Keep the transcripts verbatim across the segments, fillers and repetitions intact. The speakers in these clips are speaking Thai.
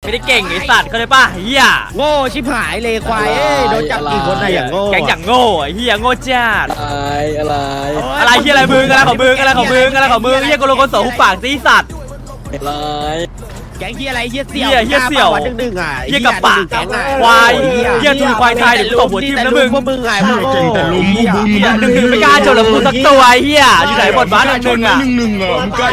ไม่ได้เก่งไอ้สัตว์เข้าใจป่ะเฮียโง่ชิบหายเลยควายเอ้ยโดนจับกี่คนอะอย่างโง่แก๊งอย่างโง่ไอ้เฮียโง่จัดอะไรอะไรอะไรเฮียอะไรมึงอะไรของมึงอะไรของมึงอะไรของมึงเฮียโกโลโกโสหุบปากสิสัตว์อะไรแก๊งเฮียอะไรเฮียเสี่ยวเฮียเสี่ยวดึงดึงอ่ะเฮียกับปากควายเฮียทุนควายไทยเดี๋ยวตบหัวทิ่มนะมึงพวกมึงไงพวกมึงแต่ลุมพวกมึงดึงดึงไม่กล้าจบหรอกกูสักตัวเฮียอยู่ไหนบทบ้านหนึ่งอ่ะหนึ่งหนึ่งอ่ะมึงใกล้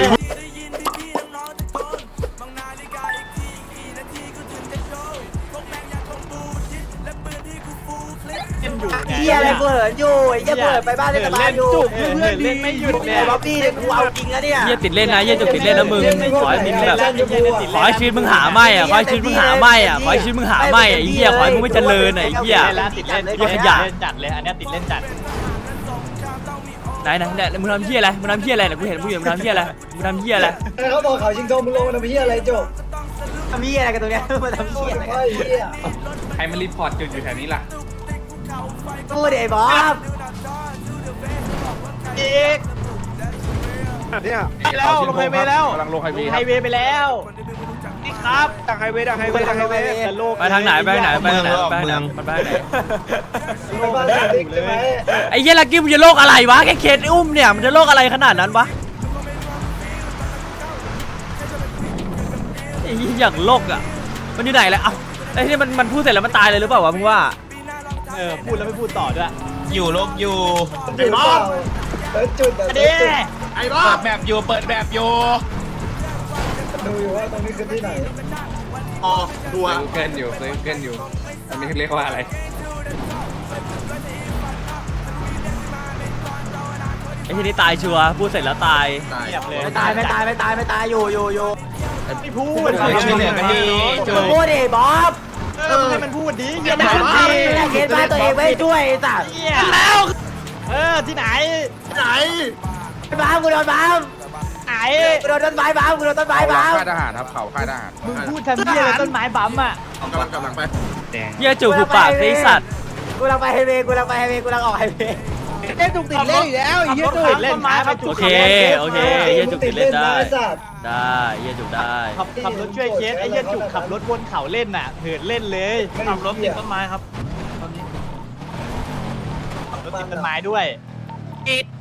เฮียอะไรเปิดอยู่เฮียเปิดไปบ้านเล่นกับบ้านอยู่เพื่อนเล่นไม่หยุดเนี่ยบ๊อบบี้เนี่ยกูเอาจริงนะเนี่ยเฮียติดเล่นนะเฮียจุกติดเล่นนะมึงขอให้มึงแบบขอให้ชีวิตมึงหาไม่อ่ะขอให้ชีวิตมึงหาไม่อ่ะขอให้ชีวิตมึงหาไม่อ่ะไอ้เฮียขอให้มึงไม่เจริญอ่ะไอ้เฮียติดเล่นเฮียขยะจัดเลยอันนี้ติดเล่นจัดไหนไหนเนี่ยมึงทำเฮียอะไรมึงทำเฮียอะไรเนี่ยกูเห็นมึงอยู่มึงทำเฮียอะไรมึงทำเฮียอะไรเขาบอกเขาชิงโดมมึงลงมาทำเฮียอะไรจบทำเฮียอะไรกันตรงเนี้ยมาทำเฮียอะไรใครมารีพอร์ตจุดอยู่แถวนี้ล่ะกูเดย์บอสอีกเนี่ยแล้วลงไฮเวย์แล้วกำลังลงไฮเวย์ไฮเวย์ไปแล้วนี่ครับดักไฮเวย์ดักไฮเวย์ดักไฮเวย์ไปทางไหนไปทางไหนไปทางไหนไปทางไหนมันไปทางไหนไอ้เหี้ยลักกี้มันจะโรคอะไรวะแค่เคสอุ้มเนี่ยมันจะโรคอะไรขนาดนั้นวะไอ้เหี้ยอย่างโรคอ่ะมันอยู่ไหนแล้วเอ้าไอ้ที่มันมันพูดเสร็จแล้วมันตายเลยหรือเปล่าวะมึงว่าเออพูดแล้วไม่พูดต่อด้วยอยู่ลบอยู่ไอ้บอสเปิดจุดอ่ะเปิดไอ้บอสเปิดแบบอยู่เปิดแบบอยู่ดูอยู่ว่าตรงนี้คือที่ไหนอ๋อดูอ่ะเกินอยู่เกินอยู่อันนี้เรียกว่าอะไรไอ้ที่นี่ตายชัวร์พูดเสร็จแล้วตายไม่ตายไม่ตายไม่ตายไม่ตายอยู่อยู่อยู่ไม่พูดช่วยเหลือกันดีพูดดิบอสเออให้มันพูดดิอย่าด่าเกณฑ์บ้านตัวเองไม่ช่วยสัตว์แล้วเออที่ไหนไหนบ้ากูโดนบ้าไหนกูโดนต้นไม้บ้ากูโดนต้นไม้บ้าค่ายทหารครับเขาค่ายทหารมึงพูดทำเหี้ยต้นไม้บั๊มอ่ะกำลังกำลังไปเหี้ยจู่หูปากไอ้สัตว์กูลังไปไฮเวย์กูลังไปไฮเวย์กูลังออกไฮเวย์เล่นจุกติดเล่นอยู่แล้วเฮียจุกเล่นไม้ครับโอเคโอเคเฮียจุกติดเล่นได้ได้เฮียจุกได้ขับขับรถช่วยเคสไอ้เฮียจุกขับรถวนเขาเล่นน่ะเหินเล่นเลยขับรถติดต้นไม้ครับขับรถติดต้นไม้ด้วยอิด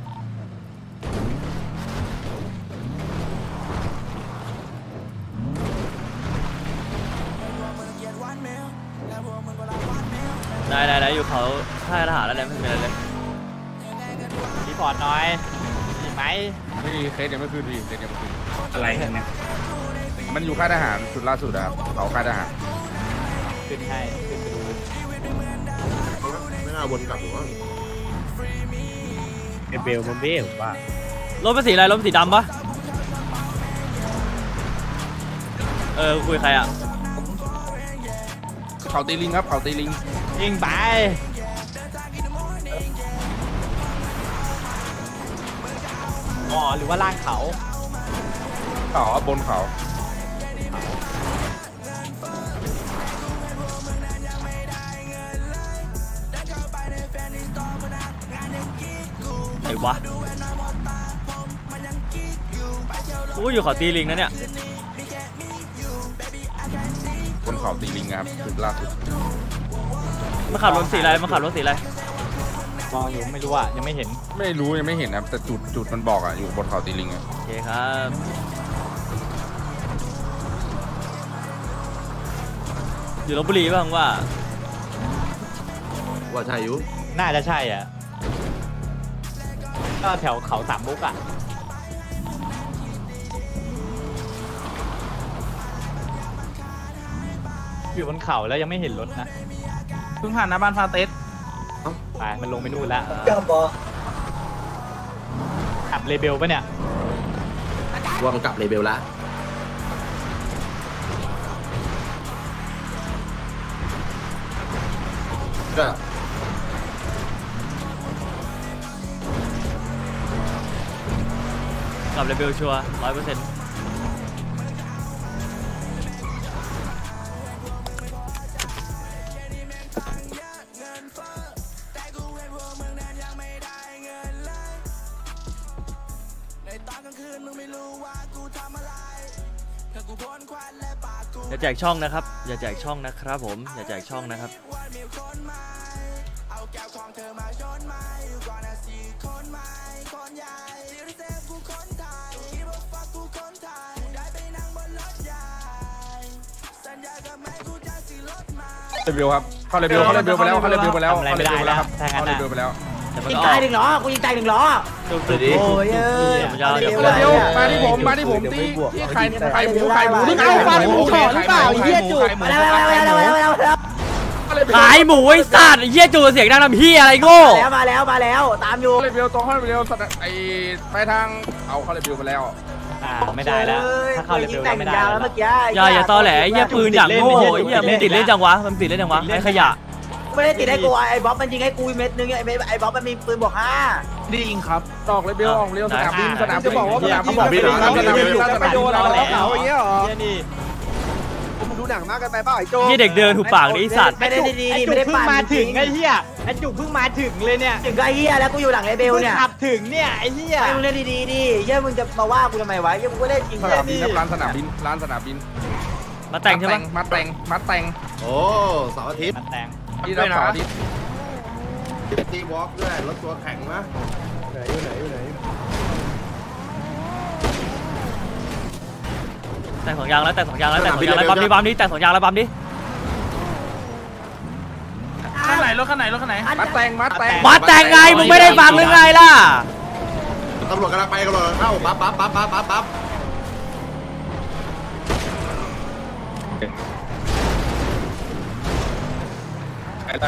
ได้ได้ได้อยู่เขาค่ายทหารแล้วเนี่ยไม่เป็นไรเลยรีพอร์ตหน่อยมีไหมไม่มีเคสยังไม่คืนดีเคสยังไม่คืนอะไรเนี่ยมันอยู่ค่ายทหารสุดล่าสุดครับเขาค่ายทหารขึ้นให้ขึ้นไปดูไม่น่าวนกลับหรือว่าเบลมันเบลว่ารถเป็นสีอะไรรถเป็นสีดำปะเออคุยใครอ่ะเขาตีลิงครับเขาตีลิงยิงไปอ๋อหรือว่าล่างเขาเขาบนเขาไหนวะกูอยู่เขาตีลิงนะเนี่ยบนเขาตีลิงครับสุดล่าสุดมาขับรถสีอะไรมาขับรถสีอะไรมองอยู่ไม่รู้อ่ะยังไม่เห็นไม่รู้ยังไม่เห็นนะแต่จุดจุดมันบอกอ่ะอยู่บนเขาตีลิงอ่ะโอเคครับอยู่ลพบุรีป่ะผมว่าว่าใช่อยู่น่าจะใช่อ่ะก็แถวเขาสามมุกอ่ะอยู่บนเขาแล้วยังไม่เห็นรถนะเพิ่งผ่านหน้าบ้านฟาเตสไปมันลงไปนู่นแล้วกลับปะกลับเลเบลปะเนี่ยว่ามันกลับเลเบลละก็กลับเลเบลชัวร์ร้อยเปอร์เซ็นต์เอย่าแจกช่องนะครับอย่าแจกช่องนะครับผมอย่าแจกช่องนะครับเลเวลครับเข้าเลเวลเข้าเลเวลไปแล้วเข้าเลเวลไปแล้วทำอะไรไม่ได้แล้วถ้างั้เข้าน เลน่ะเวลไปแล้วยิงตายหนึ่งล้อกูยิงตายหนึ่งล้อโอ้ยเอ้ยเดี๋ยวเลเวลมาที่ผมมาที่ผมที่ที่ไข่ไข่หมูไข่หมูที่ไข่หมูไข่หมูไข่หมูไข่หมูไข่หมูมาแล้วมาแล้วมาแล้วมาแล้วมาแล้วขายหมูไอ้สัตว์ไอ้เหี้ยจูเสียงดังทำเหี้ยอะไรโง่มาแล้วมาแล้วตามอยู่เข้าเลเวลตรงเข้าเลเวลไอไปทางเอาเข้าเลเวลไปแล้วอ่าไม่ได้แล้วถ้าเข้าเลเวลไม่ได้แล้วเมื่อกี้อย่าอย่าตอแหลไอ้เหี้ยปืนอย่างโง่ไอ้เหี้ยมึงติดเล่นจังวะมึงติดเล่นจังวะไอ้ขยะไม่ได้ติดให้กูไอ้บ๊อบมันยิงให้กูเม็ดนึงไอ้ไอ้บ๊อบมันมีปืนบอกห้าดีจริงครับตอกเลเวลออกเร็วสนามบินสนามบินจะบอกว่าสนามบินไม่โดนไม่โดนเราเขาอย่างเงี้ยหรอมึงดูหนังมากกันไปเปล่าไอ้โจเหี้ยเด็กเดินถูกปากนี่สัตว์ไม่ได้ดีๆไม่ได้ปั่นมาถึงไอ้เหี้ยไอ้จุกเพิ่งมาถึงเลยเนี่ยถึงไอ้เหี้ยแล้วกูอยู่หลังเลเบลเนี่ยขับถึงเนี่ยไอ้เหี้ยมึงเล่นดีๆดิเหี้ยมึงจะมาว่ากูทำไมวะเหี้ยมึงก็เล่นจริงสนามบินครับร้านสนามบินร้านสนามบินมาแต่งใช่ปะมาแต่งมาแต่งโอ้เสาร์อาทิตย์แต่งที่รับเสาร์อาทิตย์ตีวอล์กด้วยรถตัวแข็งนะไหนอยู่ไหนอยู่ไหนแต่งสองยางแล้วแต่งสองยางแล้วแต่งสองยางแล้วปั๊มดิปั๊มดิแต่งสองยางแล้วปั๊มดิข้างไหนรถข้างไหนรถข้างไหนมาแต่งมาแต่งมาแต่งไงมึงไม่ได้ฟังหรือไงล่ะตำรวจกำลังไปกำลังเข้าปั๊บปั๊บปั๊บปั๊บปั๊บปั๊บได้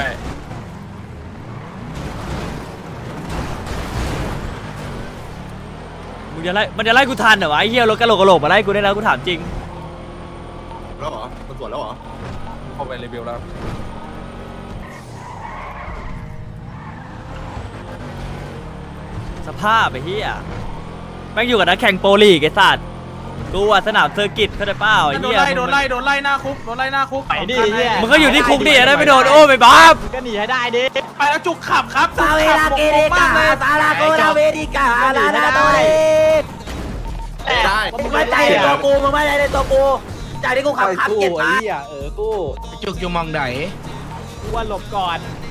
มึงจะไล่มันจะไล่กูทันเหรอวะไอ้เหี้ยรถกระโหลกกระโหลกมาไล่กูได้แล้วกูถามจริงแล้วเหรอมันตรวจแล้วเหรอเข้าไปเลเวลแล้วสภาพไอ้เหี้ยแม่งอยู่กับนักแข่งโปรลีกไอ้สัตว์กูอะสนามเซอร์กิตเข้าใจเปล่าไอ้โดนเหี้ยไล่โดนไล่โดนไล่หน้าคุกโดนไล่หน้าคุกไปดิเหี้ยมึงก็อยู่ที่คุกดิได้ไม่โดนโอ้ไม่บ้าก็หนีให้ได้ดิไปแล้วจุกขับครับซาเวลาเกเรกาซาลาโกลาเวดิกาลานาโตเลมึงไม่ใจในตัวกูมึงไม่ใจในตัวกูใจที่กูขับขับเก็บมาเออกูจุกอยู่มองไหนกูว่าหลบก่อน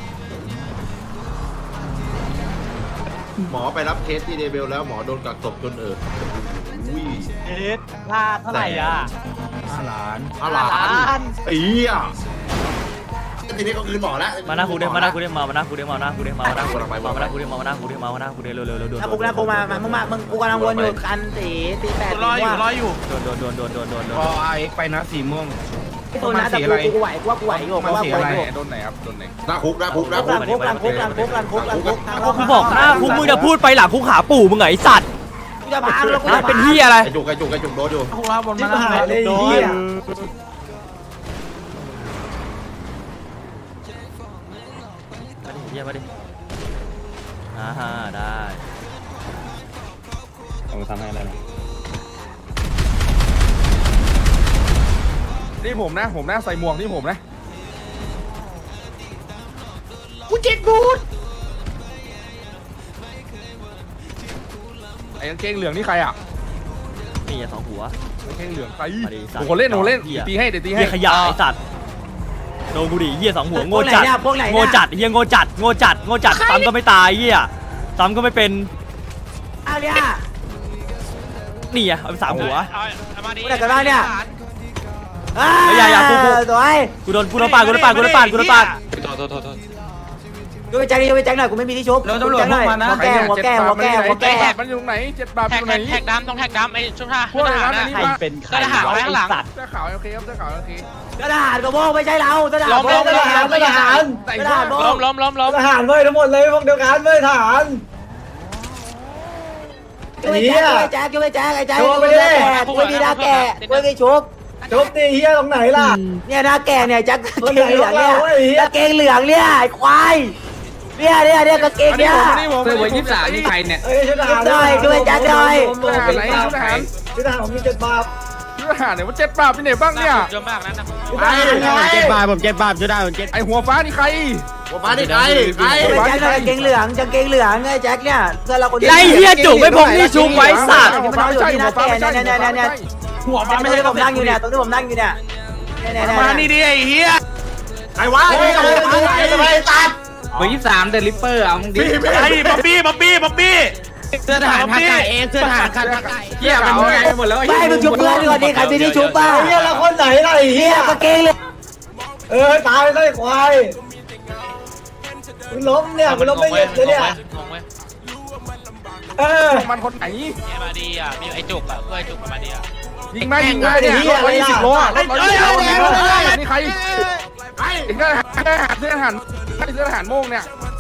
หมอไปรับเคสที่เดเบลแล้วหมอโดนกักศพจนเอออุ้ยเอ๊ะค่าเท่าไหร่อ่ะห้าล้านห้าล้านไอ้เหี้ยทีนี้ก็คืนหมอแล้วมาหน้าคุกดิมาหน้าคุกดิมามาหน้าคุกดิมาหน้าคุกดิมามาหน้าคุกดิมามาหน้าคุกดิมามาหน้าคุกดิมามาหน้าคุกดิเร็วเร็วเร็วโดนถ้ากูนะกูมามึงมามึงกูกำลังวนอยู่กันตีตีแปดรออยู่รออยู่โดนโดนโดนโดนโดนโดนโดพอน ไอเอ็กไปนะสีม่วงตัวนะแต่กูกูไหวกูว่ากูไหวอยู่กูว่ากูไหวอยู่โดนไหนครับโดนไหนหน้าคุกหน้าคุกหน้าหคุลักงคุกหลังคุกหลังคุกหลังคุกหลังคุกหลังคุกกูบอกหน้าคุกมึงจะพูดไปหลังคุกหาปู่มึงไงไอ้สัตว์กูจะพังแล้วกูจะเป็นเหี้ยอะไรไอจุกไอจุกไอจุกโดนอยู่คุกครับบนที่มาหายเลยเฮียมาดิเหี้ยมาดิอ่าฮะได้ผมทำให้อะไรนะนี่ผมนะผมนะใส่หมวกนี่ผมนะกูเจ็ดบูทไอ้กางเกงเหลืองนี่ใครอ่ะนี่สองหัวกางเกงเหลืองใครมาดิสัตว์ผมคนเล่นผมเล่นตีให้เดี๋ยวตีให้เหี้ยขยะไอ้สัตว์โดนกูดิเหี้ยสองหัวโง่จัดพวกไหนโง่จัดเหี้ยโง่จัดโง่จัดโง่จัดซ้ำก็ไม่ตายเหี้ยซ้ำก็ไม่เป็นอ้าวเนี่ยนี่อ่ะเอาไปสามหัวกูไหนกันบ้างเนี่ยอย่าอย่ากูกูสวยกูโดนกูโดนปาดกูโดนปาดกูโดนปาดกูโดนปาดดูไปแจ็คดิดูไปแจ็คหน่อยกูไม่มีที่ชุบหัวแก้หัวแก้หัวแก้หัวแก้มันอยู่ไหนเจ็ดบาทอแท็กยู่ไหนแท็กดำต้องแท็กดำไอ้ชุดท่าพวกทอะไรหารนะนะนี่ใครมาเป็นใครทหารไว้ข้างหลังเสื้อขาวโอเคครับเสื้อขาวโอเคทหารกับโบ้ไม่ใช่เราทหารโบ้ทหารทหารทหารโบ้ล้มล้มล้มล้มทหารเว้ยทั้งหมดเลยพวกเดียวกันเว้ยทหารช่วยแจ็คช่วยแจ็คช่วยแจ็คไอ้แจ็คช่วยแก่ช่วยดีนาแก่ช่วยไอ้ชุบจบตีเฮียตรงไหนล่ะเนี่ยนาแก่เนี่ยแจ็คคนไหนพวกเราเว้ยกางเกงเหลืองเนี่ยไอ้ควายเนี่ยเนี่ยเนี่ยกางเกงเนี่ยเสื้อเบอร์ยี่สิบสามนี่ใครเนี่ยเอ้ยชุดทหารช่วยช่วยแจ็คหน่อยชุดทหารไหนชุดทหารชุดทหารผมมีเจ็ดบาททหารเนี่ยว่าเจ็ดบาทที่ไหนบ้างเนี่ยเยอะมากนะนะชุดทหารไงเจ็ดบาทผมเจ็ดบาทช่วยได้ผมเจ็ดไอหัวฟ้านี่ใครหัวฟ้านี่ใครใครช่วยแจ็คหน่อยกางเกงเหลืองกางเกงเหลืองไอ้แจ็คเนี่ยเพื่อนเราคนเดียวไอ้เหี้ยจุกไม่พกที่ชุบไว้สัตว์หัวฟ้าไม่ใช่หัวฟ้าไม่ใช่หัวฟ้าไม่ใช่หัวตรงที่ผมนั่งอยู่เนี่ยตรงที่ผมนั่งอยู่เนี่ยมานี่ดิไอ้เหี้ยใครวะไอ้ไอ้ไอ้ตัดเบอร์ยี่สามเดลิเปอร์เอามึงดิไอ้บ๊อบบี้บ๊อบบี้บ๊อบบี้เสื้อทหารทักไก่เองเสื้อทหารคันทักไก่เหี้ยเป็นไงหมดแล้วไม่มึงชุบเพื่อนก่อนดิใครไม่ได้ชุบป่ะเฮียละคนไหนล่ะไอ้เฮียกางเกงเลยเออตายได้ควายมึงล้มเนี่ยมึงล้มไม่หยุดเลยเนี่ยเออมันคนไหนมาดีอ่ะมีไอ้จุกอ่ะเพื่อไอ้จุกมาดีอ่ะยิงไหมยิงไหมเนี่ยร้อยยี่สิบโลอ่ะร้อยยี่สิบโลนี่ใครไอ้เสื้อทหารเสื้อทหารเสื้อทหารโม่งเนี่ย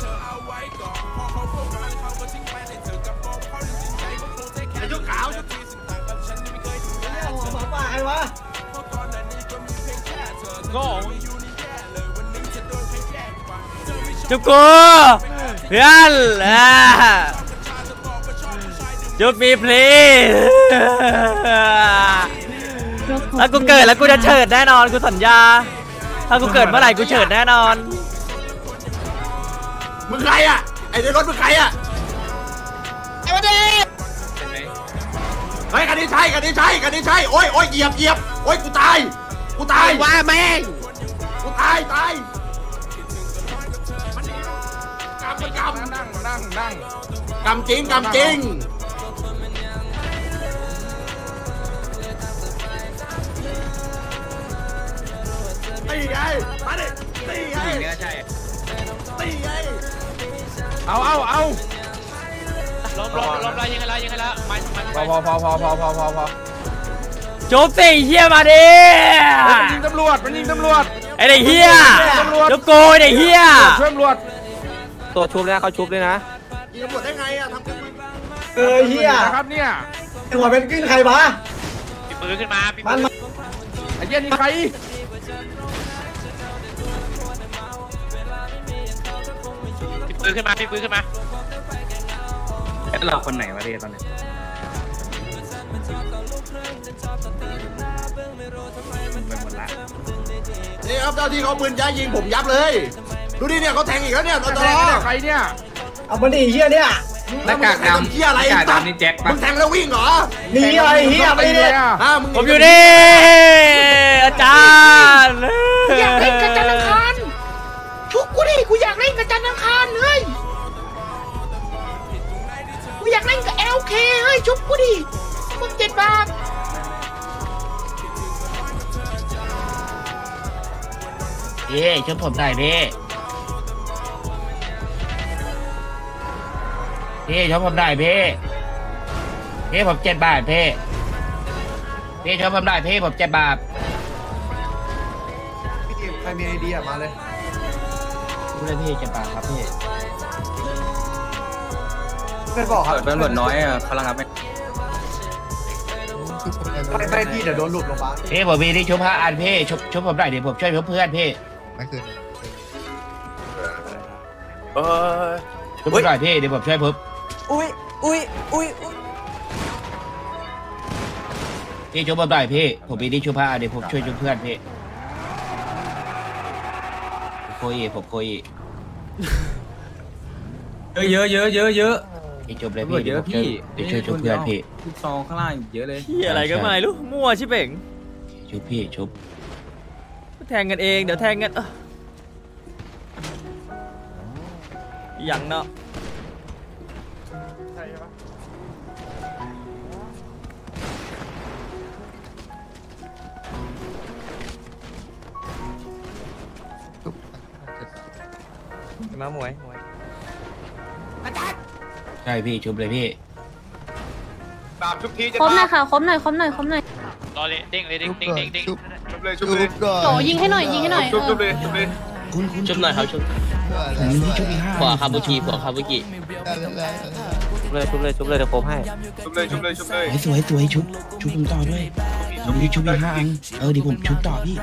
ชุดขาวป่าใครวะจุบกูเพื่อนจุบมีพลีถ้ากูเกิดแล้วกูจะเฉิดแน่นอนกูสัญญาถ้ากูเกิดเมื่อไหร่กูเฉิดแน่นอนมึงใครอ่ะไอ้ในรถมึงใครอ่ะไอ้มาดิเฮ้ยกันนี้ใช่กันนี้ใช่กันนี้ใช่โอ้ยโอ้ยเหยียบเหยียบโอ้ยกูตายกูตายว่าแม่งกูตายตายกำมันกำนั่งนั่งนั่งกำจริงกำจริงตีไงมาดิตีไงตีไงเอาเอาเอาล้มล้มล้มแล้วยิงให้แล้วยิงให้แล้วมันมันพอพอพอพอพอพอพอพอจุบสิเฮียมาดิมันยิงตำรวจมันยิงตำรวจไอ้เด็กเฮียจุบกูไอ้เด็กเฮียเพื่อนตำรวจตัวชุบเลยนะเขาชุบเลยนะยิงตำรวจได้ไงอะทำกันมึงเออเฮียนะครับเนี่ยหัวเป็นกิ้งใครวะปีปืนขึ้นมาปีมัปืนนไอ้เหี้ยนี่ใครปีปืนขึ้นมาปีปืนขึ้นมาเราคนไหนวะเรียตอนนี้นี่ครับเจ้าที่เขาปืนย้ายยิงผมยับเลยดูดิเนี่ยเขาแทงอีกแล้วเนี่ยตอนแทงเนี่ยใครเนี่ยเอามาดิเฮียเนี่ยหน้ากากดำเฮียอะไรหน้ากากดำนี่แจ็คมึปะงแทงแล้ววิ่งเหรอหนีอะไรเฮียไปเลยอ่ามึงผมอยู่นี่อาจารย์อยากเล่นกับจันทร์อังคารชุกกูดิกูอยากเล่นกับจันทร์อังคารเฮ้ยกูอยากเล่นกับ แอล เค เฮ้ยชุบกูดิมึงเจ็ดบาทเฮ้ยชุบผมได้เพ่เพ่ชุบผมได้เพ่เพ่ผมเจ็ดบาทเพ่เพ่ชุบผมได้เพ่ผมเจ็ดบาทใครมีไอเดียมาเลยชุบเลยพี่เจ็ดบาทครับพี่ไม่บอกครับเป็นบทน้อยอ่ะเขาระงับไม่ไม่ไม่พี่เดี๋ยวโดนหลุดลงมาเพ่ผมมีที่ชุบห้าอันเพ่ชุบชุบผมได้เดี๋ยวผมช่วยเพื่อนเพ่ไม่คือเออชุบผมได้เพ่เดี๋ยวผมช่วยเพิ่มอุ้ยอุ้ยอุ้ยพี่ชุบผมได้พี่ผมมีที่ชุบห้าอันเดี๋ยวผมช่วยชุบเพื่อนพี่โคยผมโคยเยอะเยอะเยอะเยอะพี่ชุบเลยพี่เดี๋ยวผมช่วยเดี๋ยวช่วยชุบเพื่อนพี่ทุกซองข้างล่างเยอะเลยเฮียอะไรก็ไม่รู้มั่วชิบเป่งชุบพี่ชุบแทงกันเองเดี๋ยวแทงกันเอ้ออย่างเนาะ มาหมวยหมวยใช่พี่ชุบเลยพี่ตามทุกทีจะครบหน่อยค่ะครบหน่อยครบหน่อยครบหน่อยรอเลยเด้งเลยเด้งเด้งเด้งเด้งชุบเลยชุบเลยโตยิงให้หน่อยยิงให้หน่อยชุบชุบเลยชุบเลยคุณคุณชุบหน่อยครับชุบผมมีชุบอีกห้าขวาคาบุกิขวาคาบุกิเลยชุบเลยชุบเลยเดี๋ยวผมให้ชุบเลยชุบเลยชุบเลยสวยสวยชุบชุบผมต่อด้วยผมมีชุบอีกห้าอันเออเดี๋ยวผมชุบต่อพี่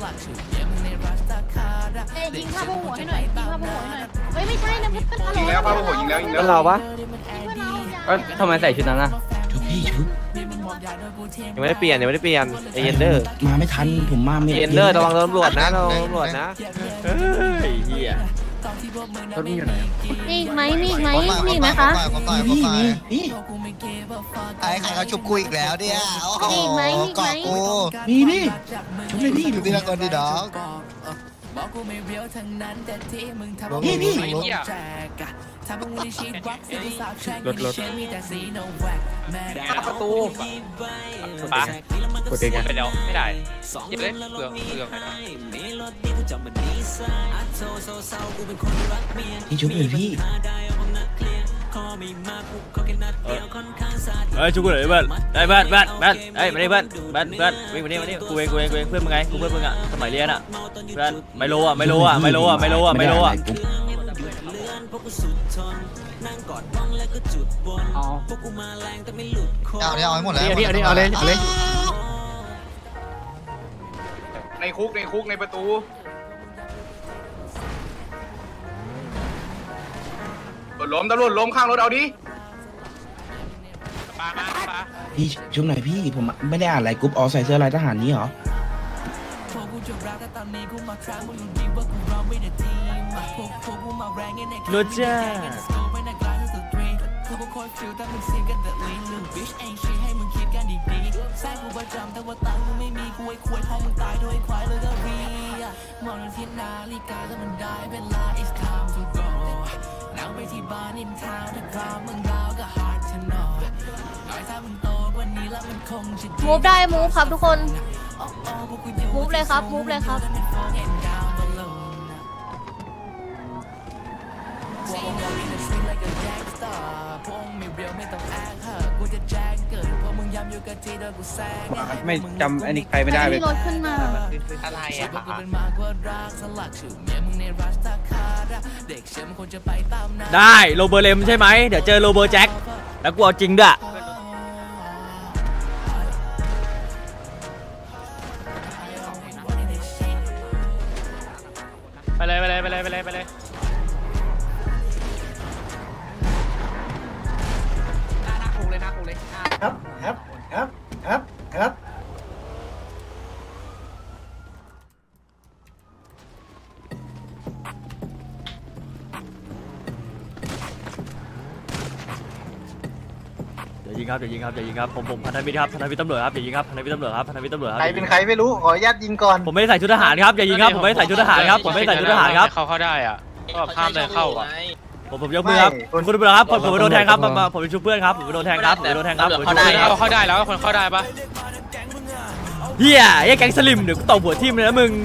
เอ้ยยิงผ้าโพกหัวให้หน่อยยิงผ้าโพกหัวให้หน่อยเฮ้ยไม่ใช่นะเพื่อนยิงแล้วป้าโมโหยิงแล้วยิงแล้วเป็นเราปะเอ้ยทำไมใส่ชุดนั้นอ่ะชุบพี่ชุบยังไม่ได้เปลี่ยนยังไม่ได้เปลี่ยนไอเยนเดอร์มาไม่ทันผมมาไม่เยนเดอร์ระวังโดนตำรวจนะระวังตำรวจนะเฮ้ยเฮียรถมึงอยู่ไหนมีอีกไหมมีอีกไหมมีอีกไหมคะนี่นี่ไอ้ใครเขาชุบกูอีกแล้วเนี่ยโอ้โหกอบกูนี่นี่ชุบเลยนี่ดูทีละคนดิดอกนี่นี่ไอ้เหี้ยรถรถประตูปะกดเองไปแล้วไม่ได้อย่าเล่นเปลืองเปลืองพี่ชุบเลยพี่เฮ้ยชุบกูหน่อยเพื่อนไอ้เพื่อนเพื่อนเพื่อนเฮ้ยมาดิเพื่อนเพื่อนเพื่อนวิ่งมาดิมาดิกูเองกูเองกูเองเพื่อนมึงไงกูเพื่อนมึงอ่ะสมัยเรียนอ่ะเพื่อนไม่รู้อ่ะไม่รู้อ่ะไม่รู้อ่ะไม่รู้อ่ะไม่รู้อ่ะเอาเนี่ยเอาให้หมดแล้วเอาดิเอาดิเอาเลยเอาเลยในคุกในคุกในประตูรถล้มตำรวจล้มข้างรถเอาดิปามาปาพี่ชุบหน่อยพี่ผมไม่ได้อ่านอะไรกรุ๊ปอ๋อใส่เสื้อลายทหารนี้เหรอรถจ้ามูฟได้มูฟครับทุกคนมูฟเลยครับมูฟเลยครับไม่จำอันนี้ใครไม่ได้เลยที่รถขึ้นมาอะไรอ่ะได้โรเบอร์เลมใช่ไหมเดี๋ยวเจอโรเบอร์แจ็คแล้วกูเอาจริงด้วยไปเลยไปเลยไปเลยไปเลยไปเลยครับครับครับครับครับอย่ายิงครับอย่ายิงครับอย่ายิงครับผมผมพันธมิตรครับพันธมิตรตำรวจครับอย่ายิงครับพันธมิตรตำรวจครับพันธมิตรตำรวจครับใครเป็นใครไม่รู้ขออนุญาตยิงก่อนผมไม่ได้ใส่ชุดทหารครับอย่ายิงครับผมไม่ได้ใส่ชุดทหารครับผมไม่ได้ใส่ชุดทหารครับเขาเข้าได้อ่ะก็ข้ามเลยเข้าอ่ะผมผมยกมือครับคุณตำรวจครับผมผมโดนแทงครับมาผมเป็นชูเพื่อนครับผมโดนแทงครับผมโดนแทงครับผมเข้าได้แล้วเข้าได้แล้วคนเข้าได้ปะเฮียไอ้แก๊งสลิมเดี๋ยวกูตบหัวทิ่มเลยนะมึง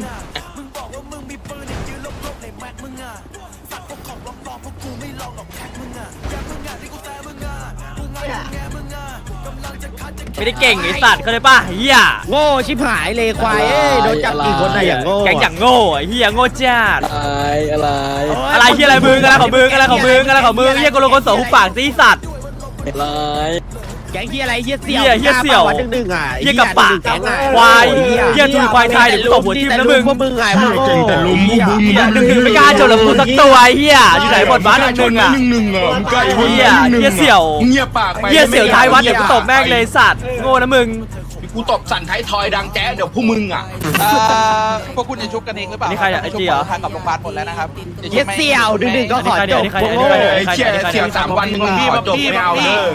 ไม่ได้เก่งไอ้สัตว์เข้าใจป่ะเฮียโง่ชิบหายเลยควายเอ้ยโดนจับกี่คนอะอย่างโง่แก๊งอย่างโง่ไอ้เฮียโง่จัดอะไรอะไรอะไรเฮียอะไรมึงอะไรของมึงอะไรของมึงอะไรของมึงเฮียกูโลโก้สองหุบปากซีสัตว์อะไรแก๊งเฮียอะไรเฮียเสี่ยวเฮียเฮียเสี่ยวดึงดึงอ่ะเฮียกับปากควายเฮียทุนควายไทยเดี๋ยวกูตบหัวทิ่มนะมึงพวกมึงไงมึงเก่งแต่ลุมพวกมึงเฮียดึงดึงไม่กล้าจบหรอกกูสักตัวไอ้เฮียอยู่ไหนบทบ้านหนึ่งอ่ะหนึ่งหนึ่งอ่ะมึงใกล้เฮียเฮียเสี่ยวเงียบปากไปเฮียเสี่ยวท้ายวัดเดี๋ยวกูตบแม่งเลยสัตว์โง่นะมึงกูตบสั่นท้ายทอยดังแจ๊เดี๋ยวพวกมึงอ่ะพวกคุณจะชุบกันเองหรือเปล่านี่ใครอ่ะไอ้จีเหรอพากับโรงพยาบาลหมดแล้วนะครับเฮียเสี่ยวดึงดึงก็ขอจบใครพวกเนี่ยโง่ไอ้เชี่ยเสี่ยวสามวันมึงพี่มาจบไม่เอาเด้อ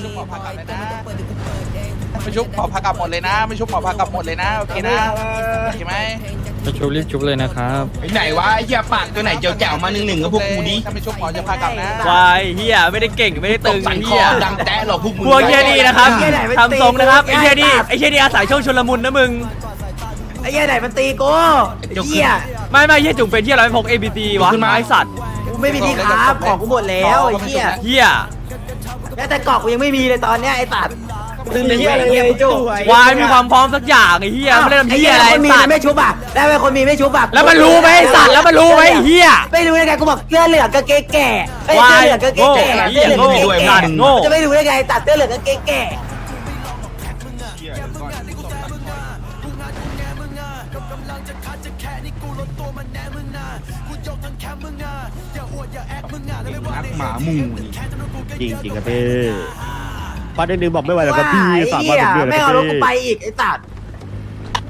ไม่ชุบขอพากับหมดเลยนะไม่ชุบขอพากับหมดเลยนะโอเคนะโอเคไหมจะชุบรีบชุบเลยนะครับไอ้ไหนวะไอ้เหี้ยปากตัวไหนเจียวแจ๋วมาหนึ่งหนึ่งกับพวกกูดิถ้าไม่ชุบขอจะพากับนะควายเฮียไม่ได้เก่งไม่ได้ตตึบงสั่นคเฮีอย ดังแจ๊หรอพวกมึงพวกเฮียดีนะครับทำทรงนะครับไอ้เฮียดีไอ้เฮียดีอาศัยช่วงชลมุนนะมึงไอ้เหี้ยไหนมันตีกูเหี้ยไม่ไม่เฮียจุ๋มเป็นเฮียอะไรไม่พก เอ บี ซี วะไอ้สัตว์กูไม่มีที่ครับของกูหมดแล้วไอ้เหี้ยเฮียแม้แต่กรอกกูยังไม่มีเลยตอนเนี้ยไอ้ตัดดึงเหี้ยเลยไอ้จุ๊วายมีความพร้อมสักอย่างไอ้เฮียไม่ได้ทำเฮียอะไรคนมีสัตว์ไม่ชุบอ่ะได้ไหมคนมีไม่ชุบอ่ะแล้วมันรู้ไหมสัตว์แล้วมันรู้ไหมเฮียไม่รู้ได้ไงกูบอกเสื้อเหลืองกางเกงแก่เสื้อเหลืองกางเกงแก่เฮียโง่สัตว์โง่จะไม่รู้ได้ไงตัดเสื้อเหลืองกางเกงแก่หมาหมูจริงจริงครับพี่ป้าดึงดึงบอกไม่ไหวแล้วครับพี่ฝากไอ้มาเหี้ยถึงเดือนไม่แล้วเอารถกูพี่ไปอีกไอ้ตัด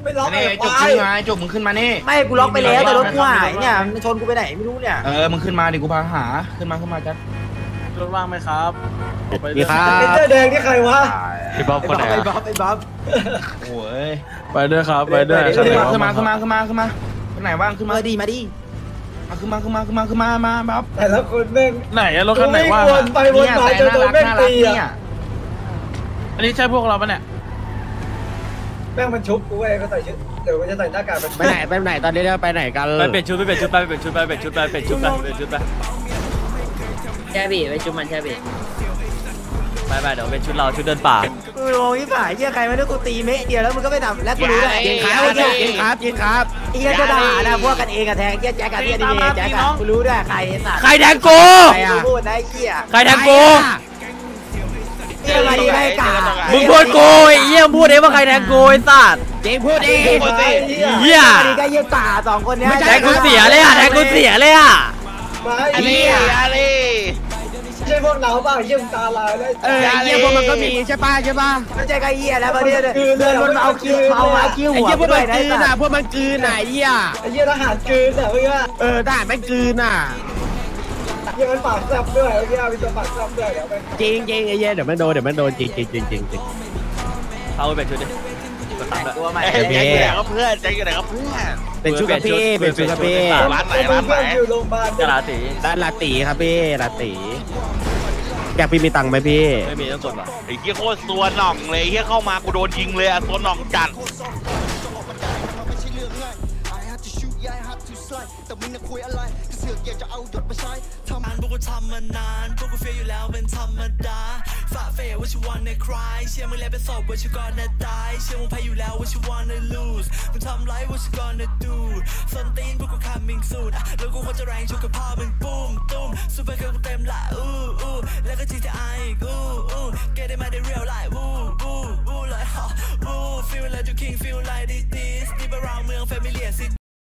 ไม่ล็อกนี่ไอ้จุกควาขึ้ยนมาจุกมึงขึ้นมานี่ไม่กูล็อกไปแล้วแต่รถกูหายเนี่ยมันชนกูไปไหนไม่รู้เนี่ยเออมึงขึ้นมาดิกูพาหาขึ้นมาขึ้นมาจัดรถว่างไหมครับดีครับไอ้เจ้าแดงนี่ใครวะพี่บ๊อบคนไหนไอ้บ๊อบไอ้บ๊อบโอ้ยไปด้วยครับไปด้วยขึ้นมาขึ้นมาขึ้นมาขึ้นมาขึ้นมาขึ้นไหนว่างขึ้นมามาดีมาดีขึ้นมาขึ้นมาขึ้นมาขึ้นมามาบ๊อบแต่ละคนแม่งไหนอะรถคันไหนว่างวนไปวนมาจนโดนแม่งตีอ่ะอันนี้ใช่พวกเราปะเนี่ยแม่งมันชุบกูเว้ยก็ใส่ชุดเดี๋ยวมันจะใส่หน้ากากไปไหนไปไหนตอนนี้เราไปไหนกันไปเปลี่ยนชุดไปเปลี่ยนชุดไปเปลี่ยนชุดไปเปลี่ยนชุดไปเปลี่ยนชุดไปเปลี่ยนชุดไปแช่บีไปจุ่มมันแช่บีไม่ไม่เดี๋ยวเป็นชุดเราชุดเดินป่ากูโง่ที่ผ่านเหี้ยใครไม่รู้กูตีเมะเดียวแล้วมึงก็ไม่ทำแล้วกูรู้ด้วยยิงครับยิงครับยิงครับไอ้เหี้ยเจ้าทหารนะพวกกันเองอะแทงเหี้ยแจ็คกันเหี้ยดีเแจ็คกันกูรู้ด้วยใครไอ้สัตว์ใครแทงกูกูพูดนะไอ้เหี้ยใครแทงกูเหี้ยอะไรไม่กล้ามึงพูดกูไอ้เหี้ยพูดเองว่าใครแทงกูไอ้สัตว์เจงพูดเองเหี้ยนี่ก็เหี้ยป่าสองคนเนี้ยแทงกูเสียเลยอ่ะแทงกูเสียเลยอ่ะมาอัไอ้นนี้เหี้ยอันนี้ใช่พวกเราเปล่าเยี่ยมตาลายเลยเออไอ้เหี้ยพวกมันก็มีใช่ป่ะใช่ป่ะไม่ใช่ก็เหี้ยแล้วมาเนี่ยเดินวนมาเอาคิ้วเอามาคิ้วไอ้หัวเหี้ยพวกด้มัวยนนะกืนอ่ะพวกมันกืนอ่ะไอ้เหี้ยไอ้เหี้ยทหารกืนอ่ะเมื่อกี้เออทหารแม่งกืนอ่ะเหี้ยมันปากแซ่บด้วยเมื่อกี้มีตัวปากแซ่บด้วยเดี๋ยวไปจริงจริงไอ้เหี้ยเดี๋ยวมันโดนเดี๋ยวมันโดนจริงจริงจริงจริงจริงเอาไปเปลี่ยนชุดดิกดตังค์ด้วยตัวใหม่แจ็คอยู่ไหนครับเพื่อนแจ็คอยู่ไหนครับเพื่อนเป็นชุดกับพี่เป็นชุดกับพี่ร้านไหนร้านไหนอยู่โรงพยาบาลกระลาตีด้านลาตีครับพี่ลาตีอยากพี่มีตังค์ไหมพี่ไม่มีต้องกดว่ะไอ้เหี้ยโคตรซัวหน่องเลยเหี้ยเข้ามากูโดนยิงเลยอะซัวหน่องจัดแต่มึงน่ะคุยอะไรก็เสือกอยากจะเอาหยดมาใช้ทำพวกกูทำมานานพวกกูเฟียอยู่แล้วเป็นธรรมดาฝ่าเฟย what you wanna cry เชื่อมึงแล้วเป็นศพ what you gonna die เชื่อมึงแพ้อยู่แล้ว what you wanna lose มึงทำไร what you gonna do ส้นตีนพวกกู coming soon อ่ะแล้วกูควรจะแรงชุกกับพ่อมึงปุ้มตุ้มซูเปอร์เกิร์ลกูเต็มละอู้อู้แล้วก็ จี ที ไอ อีกอู้อู้ get it มาได้ real life อู้อู้อู้เลยฮะอู้ feel like you king feel like this this deep around เมือง familiar city